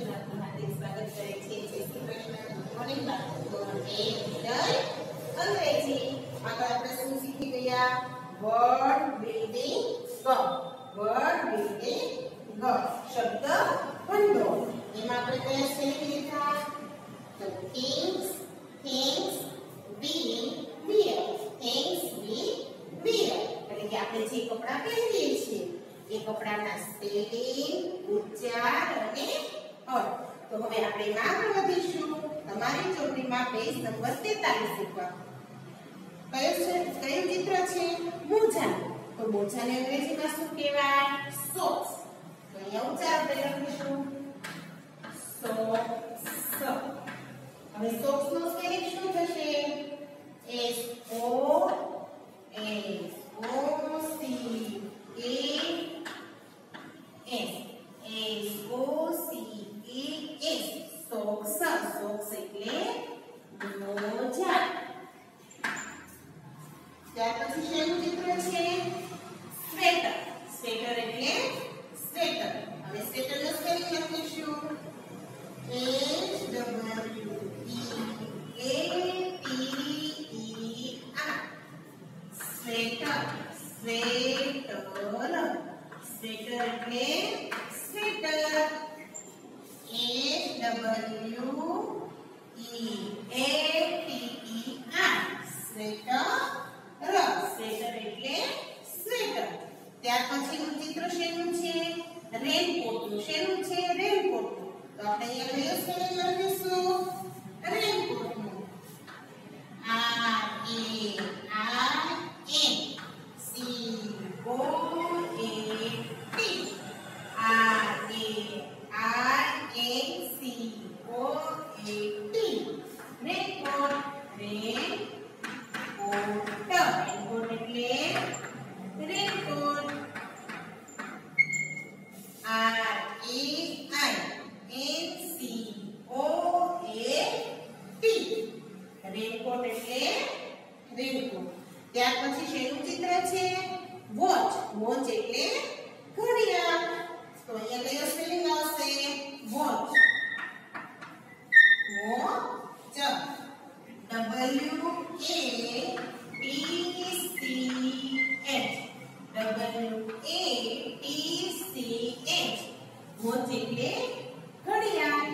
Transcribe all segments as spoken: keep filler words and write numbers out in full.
આપનું હાર્દિક સ્વાગત કરે છે. જય શ્રી કૃષ્ણ. ગુડ મોર્નિંગ બાળકો. ધોરણ એક વિષય અંગ્રેજી. આગળ આપણે શું શીખી ગયા? વર્ડ બિલ્ડિંગ ગ. વર્ડ બિલ્ડિંગ ગ. શબ્દ ભંડોળ. એમાં આપણે કયા શબ્દ લીધા? તો things, things, we wear. things we wear. એટલે કે આપણે જે કપડાં પહેરીએ છીએ એ કપડાના સ્પેલિંગ, ઉચ્ચાર અને અર્થ. તો હવે આપણે આગળ વધીશું. તમારી ચોપડીમાં પેજ નંબર તેતાલીસ ઉપર કયું છે કયું ચિત્ર છે? મોજાનું. તો મોજાને અંગ્રેજીમાં શું કહેવાય? સોક્સ. તો અહીંયા ઉચ્ચાર આપણે લખીશું સોક્સ. હવે સોક્સ નો સ્પેલિંગ શું થશે? S O S O C A S S O C A S socks. Socks એટલે મોજા. ત્યાર પછી શેનું ચિત્ર છે? સ્વેટર. સ્વેટર એટલે સ્વેટર. હવે સ્વેટર નો સ્પેલિંગ લખીશું H W E A T E R. Sweater. Sweater. Sweater એટલે sweater. H W E A T E R. Sweater. Sweater એટલે સ્વેટર. ત્યાર પછીનું ચિત્ર શેનું છે? રેનકોટનું. શેનું છે? રેનકોટનું. તો આપણે અહીંયા કયો સ્પેલિંગ લખીશું? રેનકોટનું. R A I N C O A T. R A I N C O A T. Raincoat. Raincoat. Raincoat એટલે raincoat. R A I N C O A T. Raincoat એટલે રેનકોટ. ત્યાર પછી શેનું ચિત્ર છે? Watch. Watch એટલે ઘડિયાળ. તો અહીંયા કયો સ્પેલિંગ આવશે? Watch. Watch. W A T C H. W A T C H. Watch એટલે ઘડિયાળ.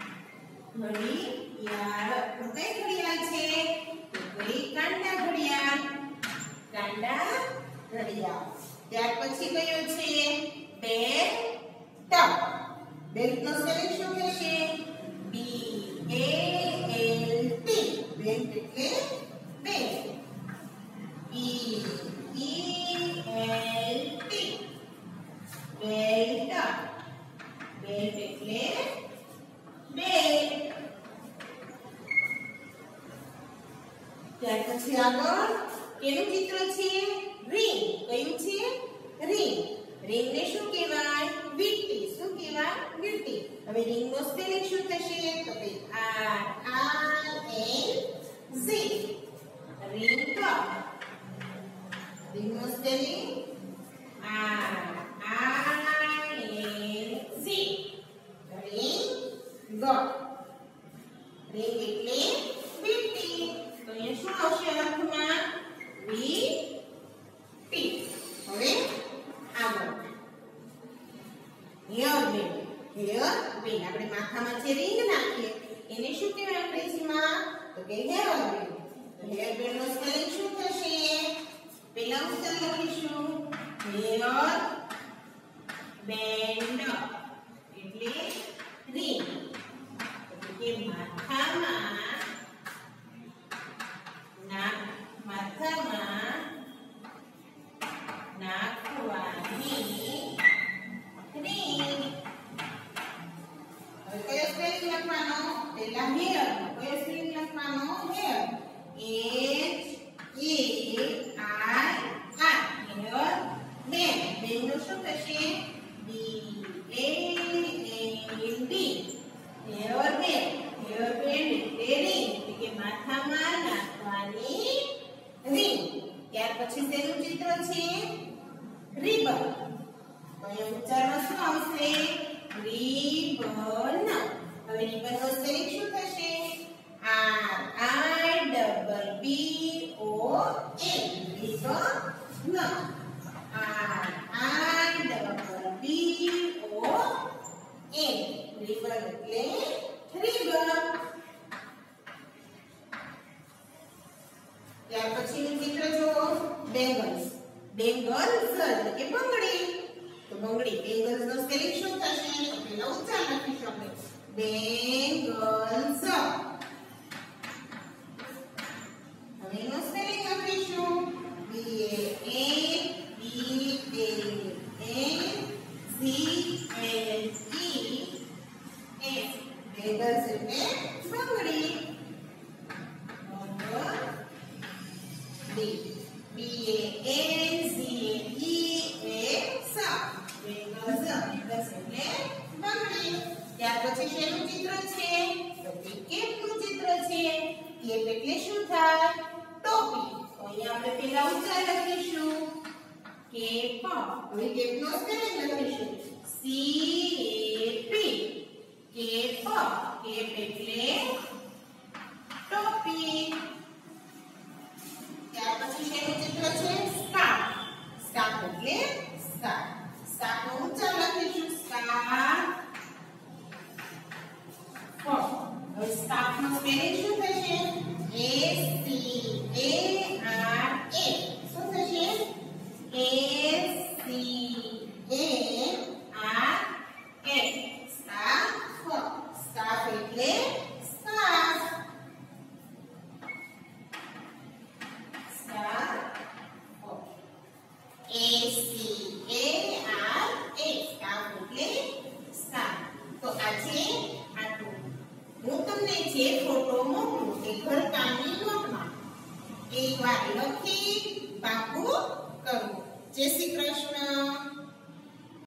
ઘડિયાળ. તો કઈ ઘડિયાળ છે? તો કઈ કાંડા ઘડિયાળ. કાંડા ઘડિયાળ. ત્યાર પછી કયો છે? બેલ્ટ. બેલ્ટ નો સ્પેલિંગ શું થશે? B A L T. Belt એટલે belt. B E L T. Belt. Belt એટલે બેલ્ટ. ત્યાર પછી આગળ કેનું ચિત્ર છે? રિંગ. કયું છે? રિંગ. રિંગ ને શું કહેવાય? વીંટી. શું કહેવાય? વીંટી. હવે રિંગ નો સ્પેલિંગ શું થશે? તો કે R I N G. Ring. Ring નો spelling R I N G. Ring. Ring એટલે વીંટી. તો અહીંયા શું આવશે અર્થમાં? વીંટી. હવે આગળ હેયર બેન્ડ. Hair band. આપણે માથામાં જે રિંગ નાખીએ એને શું કહેવાય અંગ્રેજીમાં? તો કે હેયર બેન્ડ. તો હેયર બેન્ડ નો સ્પેલિંગ શું થશે? પહેલા ઉચ્ચાર લખીશું હેયર બેન્ડ એટલે રિંગ. એટલે કે માથામાં ના માથામાં નાખવાની રિંગ. હવે કયો સ્પેલિંગ લખવાનો? પહેલા હેયર. કયો સ્પેલિંગ લખવાનો? Hair. H A I R. Hair band. Band નું શું થશે? B A N D. Hair band. Hair band એટલે રિંગ. એટલે કે માથામાં નાખવાની રિંગ. ત્યાર પછી તેનું ચિત્ર છે? રિબન. તો અહીંયા ઉચ્ચારમાં શું આવશે? રિબન. રિબન નો સ્પેલિંગ શું થશે? R I double B O N ribbon R I double B O N ribbon એટલે રિબન. ત્યાર પછીનું ચિત્ર જુઓ બેંગલ્સ. બેંગલ્સ એટલે કે બંગડી. તો બંગડી બેંગલ્સ નો સ્પેલિંગ શું થશે? તો પેલા ઉચ્ચાર લખીશું આપણે બેંગલ્સ. હવે એનો સ્પેલિંગ લખીશું B A N B A N C L E S. Bangles એટલે બંગડી. B A N C E S bangles bangles એટલે બંગડી. ત્યાર પછી શેનું ચિત્ર છે? તો કે કેપનું ચિત્ર છે. કેપ એટલે શું થાય? ટોપી. તો અહીંયા આપણે પહેલા ઉચ્ચાર લખીશું કેપ. હવે કેપનો સ્પેલિંગ લખીશું C A P cap. Cap એટલે ટોપી. ત્યાર પછી શેનું ચિત્ર છે? સ્કાર્ફ. સ્કાર્ફ એટલે સ્કાર્ફ. સ્કાર્ફ નો ઉચ્ચાર લખીશું સ્કાર્ફ. હવે સ્કાર્ફ નો સ્પેલિંગ શું થશે? S C A R F. શું થશે? S C A R F. Scarf. Scarf એટલે scarf. A C A R F scarf એટલે સ્કાર્ફ. તો આજે આટલું. હું તમને જે ફોટો મોકલું એ ઘરકામની નોટમાં એકવાર લખી પાકું કરવું. જય શ્રી કૃષ્ણ.